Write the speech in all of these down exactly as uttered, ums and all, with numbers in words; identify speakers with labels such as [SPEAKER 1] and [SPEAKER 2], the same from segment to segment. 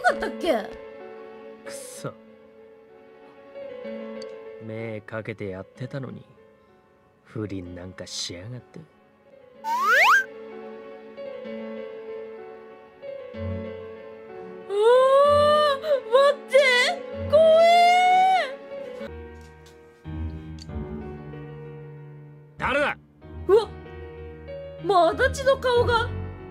[SPEAKER 1] かったっけ？
[SPEAKER 2] くそ、目かけてやってたのに不倫なんかしやがって。
[SPEAKER 1] あー、待って、怖え。
[SPEAKER 2] 誰だ？
[SPEAKER 1] うわ、まあ足立の顔が。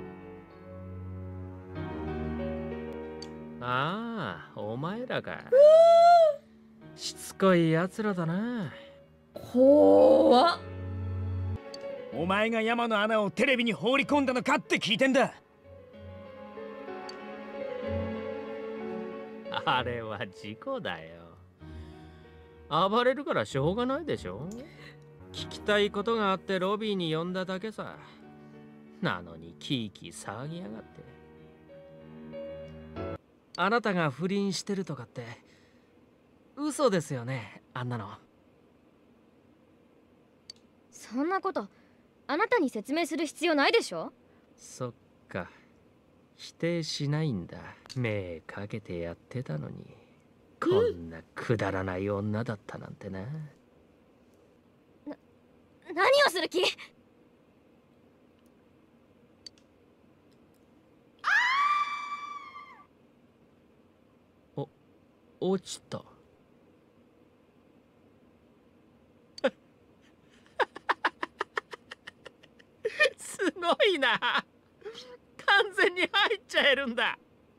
[SPEAKER 2] ああ、お前らか。しつこいやつらだな。
[SPEAKER 1] 怖っ。
[SPEAKER 3] お前が山の穴をテレビに放り込んだのかって聞いてんだ。
[SPEAKER 2] あれは事故だよ。暴れるからしょうがないでしょ。聞きたいことがあってロビーに呼んだだけさ。なのにキーキー騒ぎやがって。あなたが不倫してるとかって嘘ですよね、あんなの。
[SPEAKER 4] そんなことあなたに説明する必要ないでしょ。
[SPEAKER 2] そっか、否定しないんだ。目かけてやってたのに、こんなくだらない女だったなんてな。
[SPEAKER 4] な、何をする気？
[SPEAKER 2] お、落ちた。すごいな。完全に入っちゃえるんだ。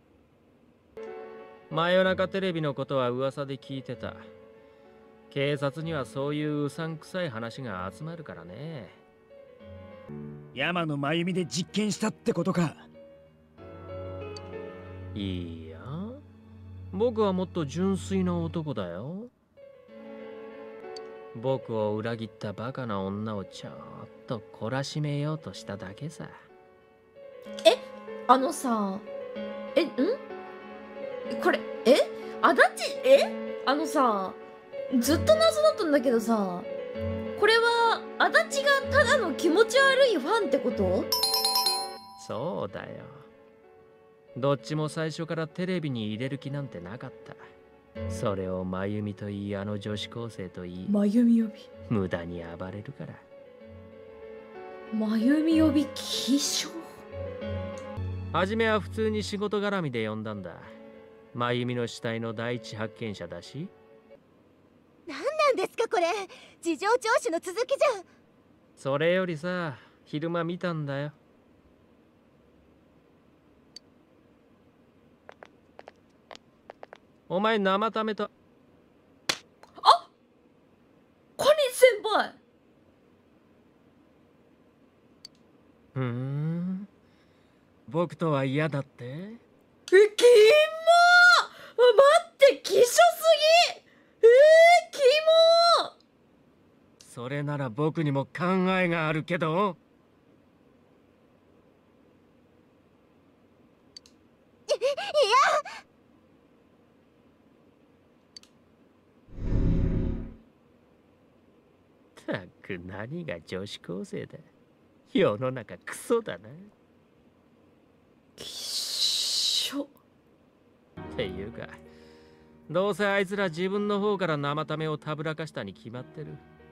[SPEAKER 2] 真夜中テレビのことは噂で聞いてた。警察にはそういううさんくさい話が集まるからね。
[SPEAKER 3] 山の真由美で実験したってことか。
[SPEAKER 2] いいや、僕はもっと純粋な男だよ。僕を裏切ったバカな女をちょっと懲らしめようとしただけさ。
[SPEAKER 1] え、あのさ、え、んこれ、え足立、えあのさ、ずっと謎だったんだけどさ、これは足立がただの気持ち悪いファンってこと？
[SPEAKER 2] そうだよ。どっちも最初からテレビに入れる気なんてなかった。それを真由美といい、あの女子高生といい、
[SPEAKER 1] 真由美呼び。
[SPEAKER 2] 無駄に暴れるから。
[SPEAKER 1] 真由美呼び希少。
[SPEAKER 2] 初めは普通に仕事絡みで呼んだんだ。真由美の死体の第一発見者だし。
[SPEAKER 5] 何なんですかこれ、事情聴取の続きじゃん。
[SPEAKER 2] それよりさ、昼間見たんだよ。お前生ためと。
[SPEAKER 1] あ、コニー先輩。
[SPEAKER 2] ふーん、僕とは嫌だって？
[SPEAKER 1] え、キモー。待って、希少すぎ。えー、キモー。
[SPEAKER 2] それなら僕にも考えがあるけど。
[SPEAKER 5] い、いや。
[SPEAKER 2] たく何が女子高生だ。世の中クソだな。
[SPEAKER 1] きっしょ。
[SPEAKER 2] っていうか、どうせあいつら自分の方から生ためをたぶらかしたに決まってる。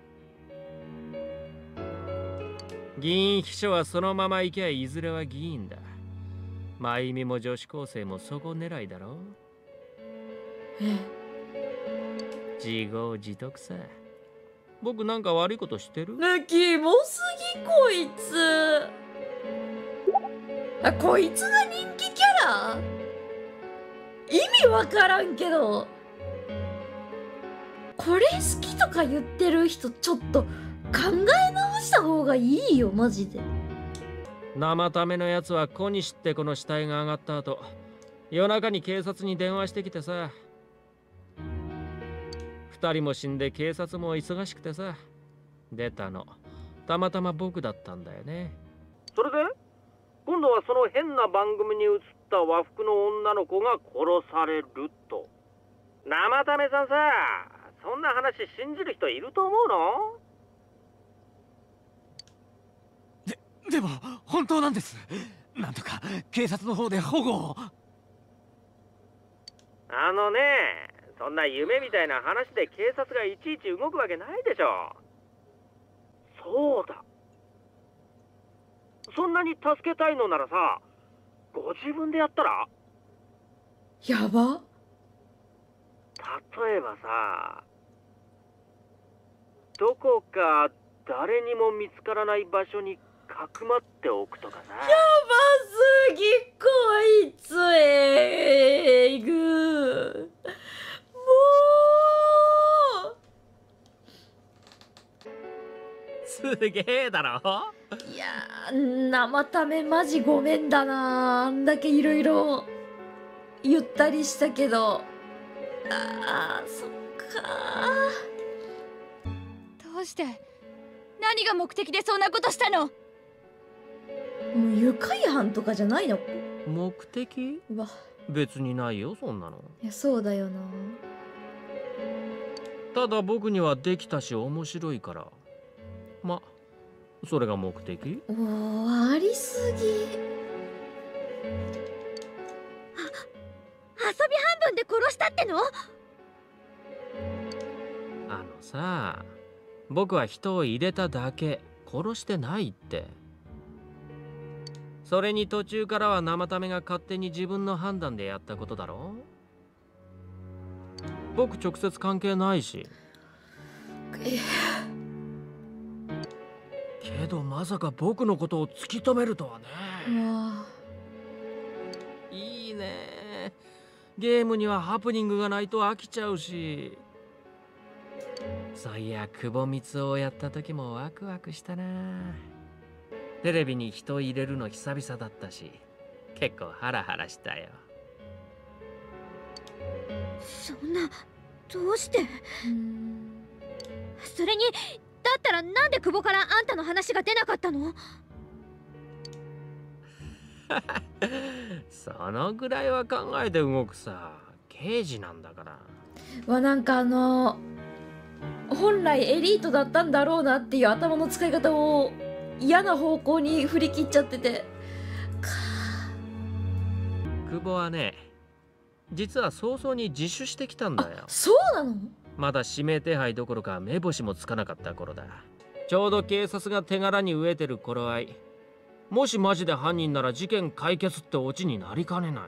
[SPEAKER 2] 議員秘書はそのまま行けばいずれは議員だ。真由美も女子高生もそこ狙いだろ。
[SPEAKER 1] え、
[SPEAKER 2] 自業自得さ。僕なんか悪いことしてる？
[SPEAKER 1] ね、キモすぎこいつ。あ、こいつが人気キャラ？意味わからんけど、これ好きとか言ってる人ちょっと考え直した方がいいよマジで。
[SPEAKER 2] 生ためのやつは小西ってこの死体が上がった後、夜中に警察に電話してきてさ。二人も死んで警察も忙しくてさ、出たのたまたま僕だったんだよね。それで今度はその変な番組に映った和服の女の子が殺されると。生ためさんさ、そんな話信じる人いると思うの？
[SPEAKER 3] で、でも本当なんです。なんとか警察の方で保護を。
[SPEAKER 2] あのね、そんな夢みたいな話で警察がいちいち動くわけないでしょ。そうだ。そんなに助けたいのならさ、ご自分でやったら？
[SPEAKER 1] やば。
[SPEAKER 2] 例えばさ、どこか誰にも見つからない場所にかくまっておくとかさ。
[SPEAKER 1] やばすぎ、こいつえぐ。もう
[SPEAKER 2] すげえだろ。
[SPEAKER 1] いやー、生ためマジごめんだな。あんだけいろいろ言ったりしたけど。あー、そっか
[SPEAKER 5] どうして？何が目的でそんなことしたの？
[SPEAKER 1] ー。もう愉快犯とかじゃないの？
[SPEAKER 2] 目的？
[SPEAKER 1] うわ、
[SPEAKER 2] 別にないよ、そんなの。
[SPEAKER 1] いや、そうだよな。
[SPEAKER 2] ただ僕にはできたし面白いから。ま、それが目的？
[SPEAKER 1] おー、ありすぎ。
[SPEAKER 5] 遊び半分で殺したっての？
[SPEAKER 2] あのさ、僕は人を入れただけ、殺してないって。それに途中からは生ためが勝手に自分の判断でやったことだろ。僕直接関係ないし。けどまさか僕のことを突き止めるとはね。
[SPEAKER 1] うわ、
[SPEAKER 2] いいね。ゲームにはハプニングがないと飽きちゃうし。そういや、久保光雄をやった時もワクワクしたな。テレビに人入れるの久々だったし、結構ハラハラしたよ。
[SPEAKER 5] そんな、どうして？
[SPEAKER 1] うーん、
[SPEAKER 5] それに、だったらなんで久保からあんたの話が出なかったの？
[SPEAKER 2] そのぐらいは考えて動くさ。刑事なんだから。
[SPEAKER 1] わ、なんかあの本来エリートだったんだろうなっていう頭の使い方を嫌な方向に振り切っちゃってて、か
[SPEAKER 2] 久保はね、実は早々に自首してきたんだよ。
[SPEAKER 1] そうなの？
[SPEAKER 2] まだ指名手配どころか目星もつかなかった頃だ。ちょうど警察が手柄に飢えてる頃合い。もしマジで犯人なら事件解決ってオチになりかねない。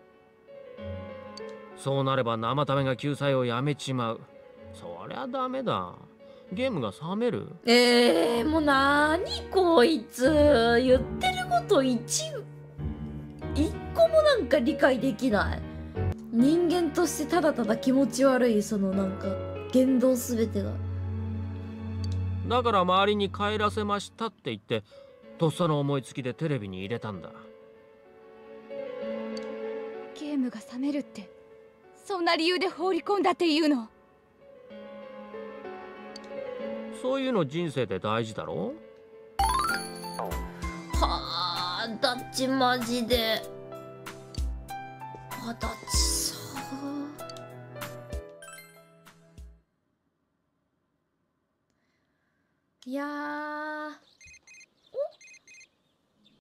[SPEAKER 2] そうなれば生ためが救済をやめちまう。そりゃダメだ。ゲームが冷める。
[SPEAKER 1] えー、もうなにこいつ、言ってること一一個もなんか理解できない。人間としてただただ気持ち悪い、そのなんか言動すべてが。
[SPEAKER 2] だから周りに帰らせましたって言ってとっさの思いつきでテレビに入れたんだ。
[SPEAKER 5] ゲームが冷めるって、そんな理由で放り込んだっていうの？
[SPEAKER 2] そういうの人生で大事だろ。
[SPEAKER 1] はあ、ダッチマジで。あ、ダッチさ。いやー。